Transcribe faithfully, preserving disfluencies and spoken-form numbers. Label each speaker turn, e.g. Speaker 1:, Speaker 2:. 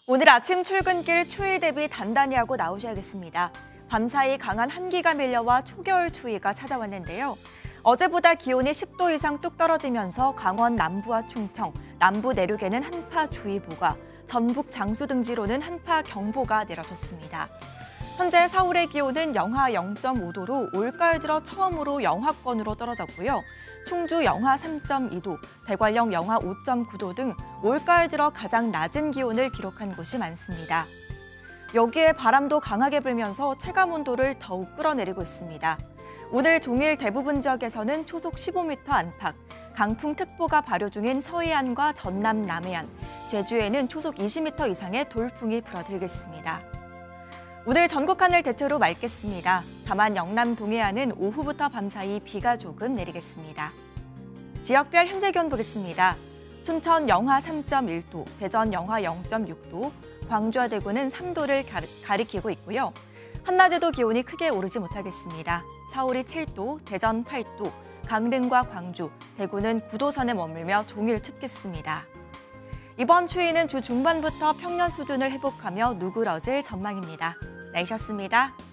Speaker 1: 오늘 아침 출근길 추위 대비 단단히 하고 나오셔야겠습니다. 밤사이 강한 한기가 밀려와 초겨울 추위가 찾아왔는데요. 어제보다 기온이 십 도 이상 뚝 떨어지면서 강원 남부와 충청, 남부 내륙에는 한파주의보가, 전북 장수 등지로는 한파경보가 내려졌습니다. 현재 서울의 기온은 영하 영 점 오 도로 올가을 들어 처음으로 영하권으로 떨어졌고요. 충주 영하 삼 점 이 도, 대관령 영하 오 점 구 도 등 올가을 들어 가장 낮은 기온을 기록한 곳이 많습니다. 여기에 바람도 강하게 불면서 체감온도를 더욱 끌어내리고 있습니다. 오늘 종일 대부분 지역에서는 초속 십오 미터 안팎, 강풍특보가 발효 중인 서해안과 전남 남해안, 제주에는 초속 이십 미터 이상의 돌풍이 불어들겠습니다. 오늘 전국 하늘 대체로 맑겠습니다. 다만 영남 동해안은 오후부터 밤사이 비가 조금 내리겠습니다. 지역별 현재 기온 보겠습니다. 춘천 영하 삼 점 일 도, 대전 영하 영 점 육 도, 광주와 대구는 삼 도를 가리키고 있고요. 한낮에도 기온이 크게 오르지 못하겠습니다. 서울이 칠 도, 대전 팔 도, 강릉과 광주, 대구는 구 도 선에 머물며 종일 춥겠습니다. 이번 추위는 주 중반부터 평년 수준을 회복하며 누그러질 전망입니다. 날씨였습니다.